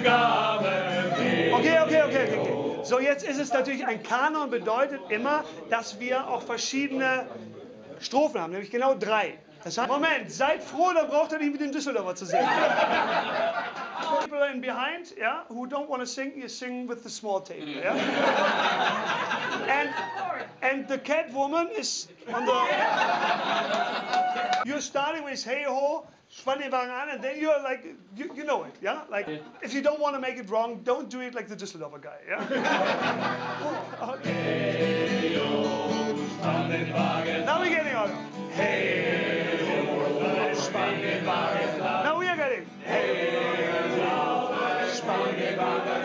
Okay. So, jetzt ist es natürlich, ein Kanon bedeutet immer, dass wir auch verschiedene Strophen haben, nämlich genau 3. Das heißt, Moment, seid froh, dann braucht ihr nicht mit dem Düsseldorfer zu singen. People in behind, yeah, who don't want to sing, you sing with the small table, yeah? And the cat woman is on the... You're starting with hey ho, spann den Wagen an, and then you're like, you know it, yeah? Like, if you don't want to make it wrong, don't do it like the Düsseldorfer guy, yeah? Okay. Hey ho, spann den Wagen. Now we're getting on. Hey ho, spann den Wagen. Now we are getting. Hey ho, spann den Wagen.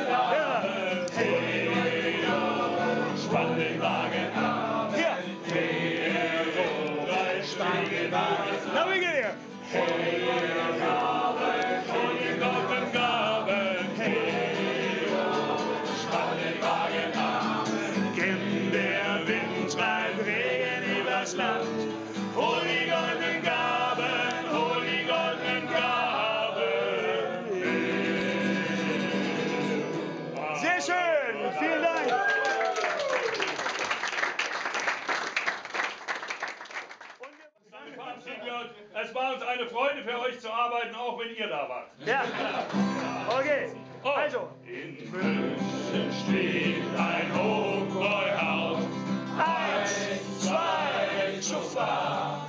Hey ho, spann den Wagen. Here. Hey ho, spann den Wagen. Now we get here. Hey ho, Honig auf dem Gaben. Hey ho, spann den Wagen an. Kennt der Wind treibt Regen übers Land. Hol die goldenen Gaben, hol die goldenen Gaben. Sehr schön, vielen Dank. Es war uns eine Freude für euch zu arbeiten, auch wenn ihr da wart. Ja, okay, also. In München steht ein Hofbräuhaus. 1, 2, Schufa.